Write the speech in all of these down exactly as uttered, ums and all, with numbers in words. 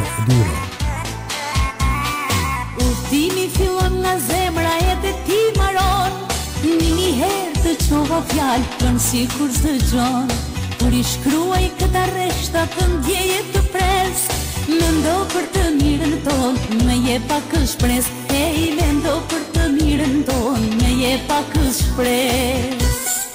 Lyra. Udhimi fillon nga zemra e të ti maron, një herë të qova fjalë ton si kur zëgjon. Kur i shkruaj këta reshta të ndjeje të pres, mendo për të mirën ton, me je pak shpres. Hey, mendo për të mirën ton, me je pak shpres.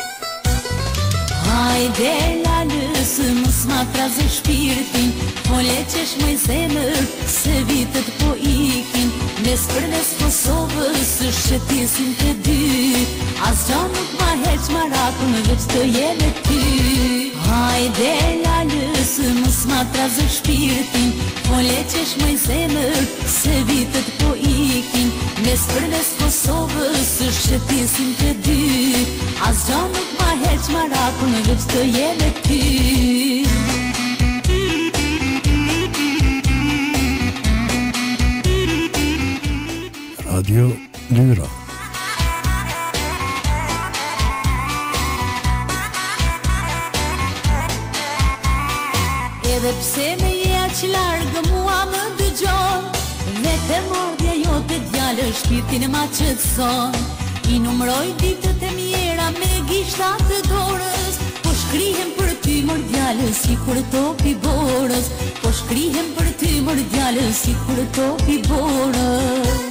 Hajde lalës, mos ma trazë shpirtin, po leqesh moj zemër, se vitet po ikin. Mes për mes Kosovës, shëtisin të dy, as gjo nuk ma heq marakun, veç të jeme ty. Hajde lalës, mos ma trazë shpirtin, po leqesh moj zemër, se vitet po ikin. Mes për mes Kosovës, shëtisin të dy, as gjo nuk ma heq marakun, veç të jeme ty. Radio Lyra. Edhe pse me je aq largë mua më dëgjon, vete mordja jote djallë shpirtin ma qëtëson. I numroj ditët e mjera me gishtat të dorës, po shkrihem për ty mordjallë si kur topi borës. Po shkrihem për ty mordjallë si kur topi borës.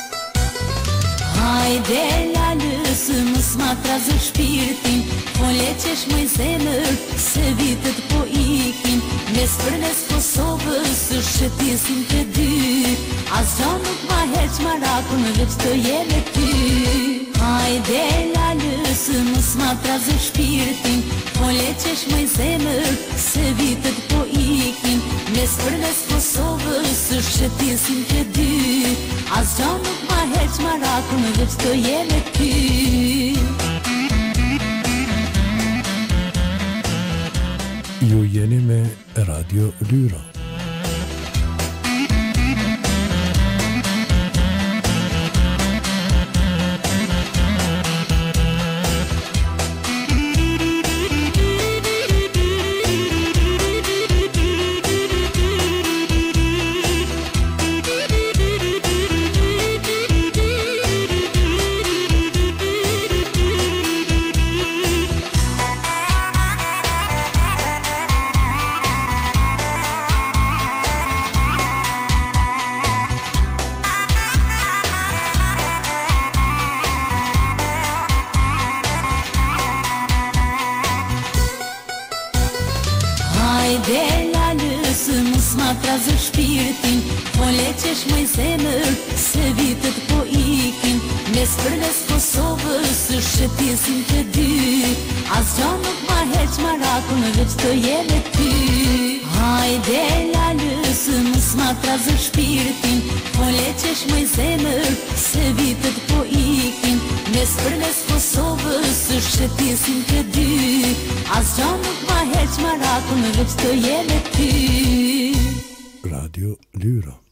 Hajde lalës, mos ma trazë shpirtin, po leqesh moj zemër, se vitet po ikin. Mes për mes Kosovës, shëtisin të dy, as gjo nuk ma heq marakun, veç të jeme ty. Hajde lalës, mos ma trazë shpirtin, po leqesh moj zemër, se vitet po ikin. Mes për mes Kosovës, shëtisin të dy, as gjo nuk ma heq marakun, veç të jeme ty. Ju jeni me Radio Lyra. Hajde lalës, mos ma trazë shpirtin, po leqesh moj zemër, se vitet po ikin. Mes për mes Kosovës, shëtisin të dy, as gjo nuk ma heq marakun, veç të jeme ty. Hajde lalës, mos ma trazë shpirtin, po leqesh moj zemër, se vitet po ikin. Mes për mes Kosovës, shëtisin të dy, as gjo nuk ma heq marakun, veç të jeme ty. Radio Lyra.